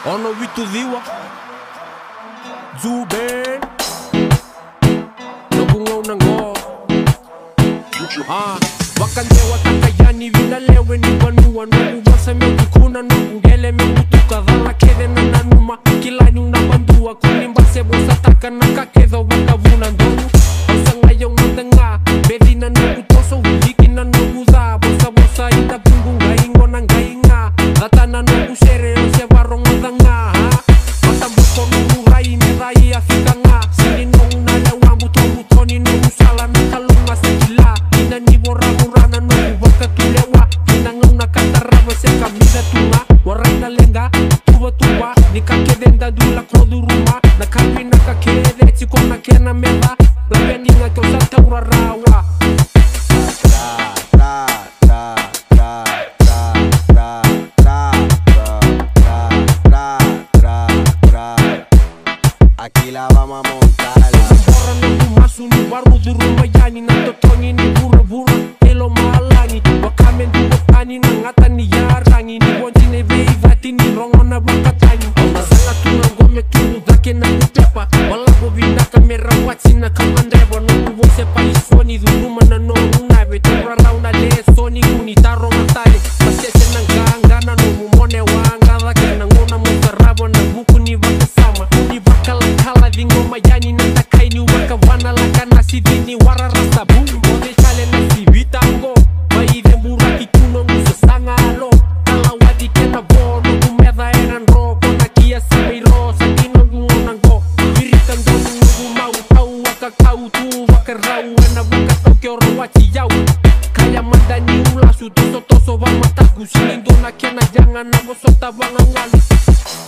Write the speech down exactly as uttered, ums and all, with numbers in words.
Ono vitu dhiwa Zuben Nogungau nango Ah Wakandewa takayani vinalewe ni wanua Nogu wasa mekukuna nogu ngele mekutuka Dhala kede na nanuma Kila nyuna bandua Kunimbase bosa taka na kakedo wakavuna ndonu Osanga yung nandanga Bedina nogu toso Wiki na nogu dha Bosa bosa ita pungu ngaingo na ngainga Data na nogu sere Ose barong nadanga Matambuko nogu rai Nedai afika nga Sini nogu nalewa Buto buto ni nogu sala Nakalunga sa kila Ina ni bora murana nogu Waka tulewa Ina ngauna kataraba Se kamida tunga Warana lenga Tuwa tuwa Nika kedenda dula krodu ruma Nakapi nakakede Chiko nakena meda Lawe ninga kyosa taura rawa Aquí la vamos a montarla. Borra no masu ni baru di rumah yani na totongi ni bura bura elo malani wakamen du wakani na ngata ni yarangi ni wonji ne vei vati ni rongo na wakatani masanga tunga ngome tunu dake na utepa wala bobina kamera watsi na kamandrebo no kuwose pa isoni du rumah na no unabe tura rauna le soni kuni taro matale pasese na nganga na no mumone wanga dake na ngona mutarabo na buku ni wakasama ni wakala kala vingoma yani na takaini wakavana laka nasi vini wara rasa boom Mode chale nasi vitango Maide mbura kikuno nguso sanga alo Kala wadi kena bono kumeda eran ro Kona kia samiro sakino ngunonango Virikan donu ngu mau tau waka kau tu waka rau Ena waka toke oro wachi yau Kaya mandani ulasu toso toso vama taku Sinindona kena jangan na bosota vangangali